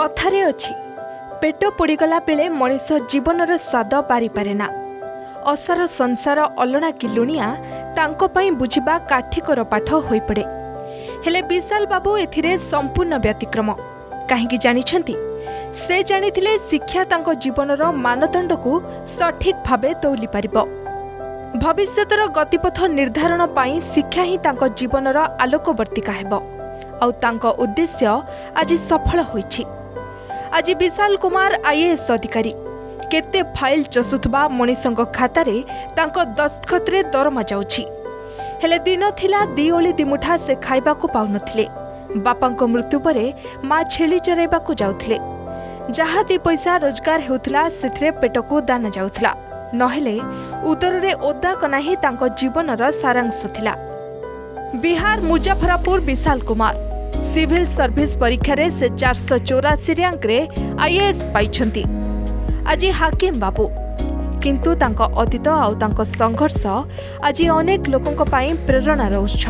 कथारे अछि पेट पोड़ीगला बेले मनीष जीवनर स्वाद बारी पारे ना। असार संसार अलणा कि लुणिया तांको पई बुझिबा काठिकर पाठ होई पड़े। हेले विशाल बाबू एथिरे संपूर्ण व्यतिक्रम काहेकि जानिछंती से जानिथिले शिक्षा तांको जीवनर मानदंड को सठिक भावे तौली पारिबो। भविष्यतर गतिपथ निर्धारण पाई शिक्षा ही तांको जीवनर आलोकवर्तिका हेबो आउ तांको उद्देश्य आज सफल होईछि। आज विशाल कुमार आईएएस अधिकारी केते फाइल चसुथबा मनीषंक खातारे तांको दस्तखतरे दरमा जाउछि। हेले दिन थिला दी ओली दिमुठा से खाइबा को पाउनथिले। बापांको मृत्यु परे मां छेली चराइबा को जाउथिले। जहा दी पैसा रोजगार हेउथला सेथरे पेटको दाना जाउथला नहेले उदररे ओदा कनाही तांको जीवनर सारांश थिला। बिहार मुजफ्फरपुर विशाल कुमार सिविल सर्विस परीक्षा रे से 484 रैंक रे आईएएस पाइछंती। आज हाकिम बाबू किंतु तांको अतीत आउ तांको संघर्ष आज अनेक लोकंक पाई प्रेरणार उत्स।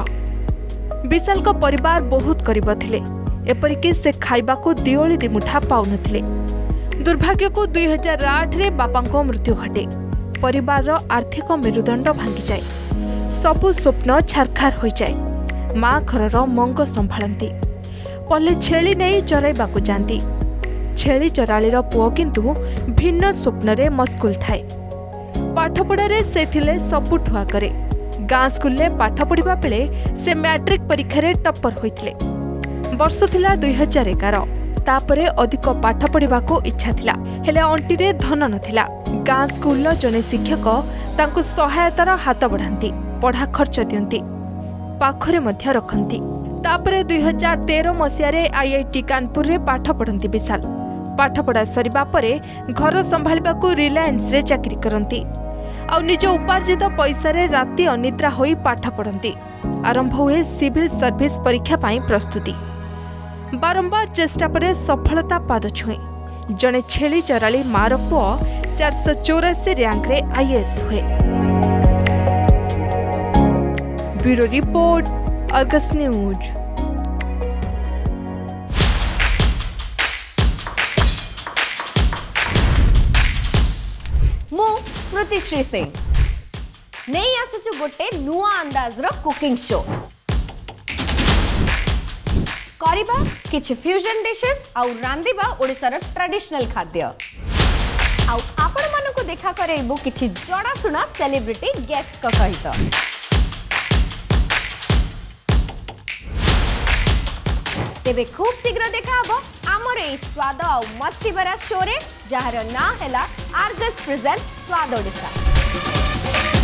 विशाल को परिवार बहुत गरीब थिले। एपरिकि से खाइबा को दिओली दिमुठा पाउनथिले। दुर्भाग्य को 2008 रे बापांको मृत्यु घटे। परिवार आर्थिक मेरुदंड भांगी जाए। सबु स्वप्न छारखार हो जाए। माँ घरर मंग संभाळंती। पल्ले छेली नहीं चराइबा को जाती। छेली चरालीर पुओ किंतु भिन्न स्वप्न रे मस्कुल थाए। पाठपढ़ारे से थिले सबुठु आगरे। गाँ स्कूल रे पाठ पढ़िबा बेले से मैट्रिक परीक्षा रे टप्पर होइथिले। वर्ष थिला 2011। तापरे अधिक पाठ पढ़िबा को इच्छा थिला हेले अंटी रे धन नथिला। गाँ स्कूल जने शिक्षक तांको सहायतार हाथ बढ़ाती। पढ़ा खर्च दियंती पाखरे मध्य रखंती। तापरे 2013 मसियारे आईआईटी कानपुर रे पाठ पढ़ंती विशाल। पाठपढ़ा सरिबा परे घर संभाळिबा को रिलायंस रे चाकरी करंती आ निज उपार्जित पैसा रे राति अनिद्रा होई पाठ पढ़ंती। आरंभ हुए सिविल सर्विस परीक्षा पाई प्रस्तुति। बारंबार चेष्टा परे सफलता पाद छुए। जने छेली चराली मार पुओ 484 रैंक रे आईएएस हुए। Bureau report Argus news. मु स्मृतिश्री सिंह नहीं आसुचु गोटे नुआ अंदाज रो कुकिंग शो करिबा किछि फ्यूजन डिशेस आउ रांदिबा ओडिसा रो ट्रेडिशनल खाद्य आउ आपण मानको देखा करेबु किछि जड़ा सुना सेलिब्रिटी गेस्ट को सहित। तेबे खूब शीघ्र देखा हबो आमर ए स्वाद आउ मस्ती भरा शो रे जहार ना हैला आर्गस प्रेजेंट स्वाद ओडिसा।